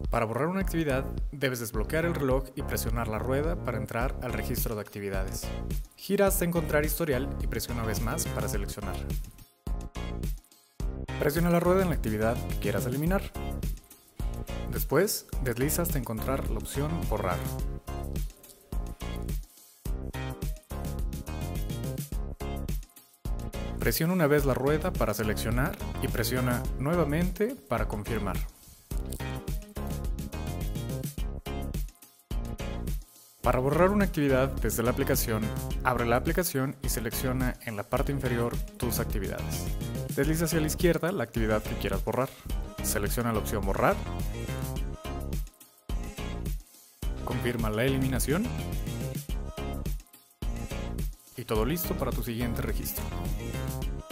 Para borrar una actividad, debes desbloquear el reloj y presionar la rueda para entrar al registro de actividades. Gira hasta encontrar historial y presiona una vez más para seleccionar. Presiona la rueda en la actividad que quieras eliminar. Después, desliza hasta encontrar la opción Borrar. Presiona una vez la rueda para seleccionar y presiona nuevamente para confirmar. Para borrar una actividad desde la aplicación, abre la aplicación y selecciona en la parte inferior tus actividades. Desliza hacia la izquierda la actividad que quieras borrar. Selecciona la opción Borrar. Confirma la eliminación. Y todo listo para tu siguiente registro.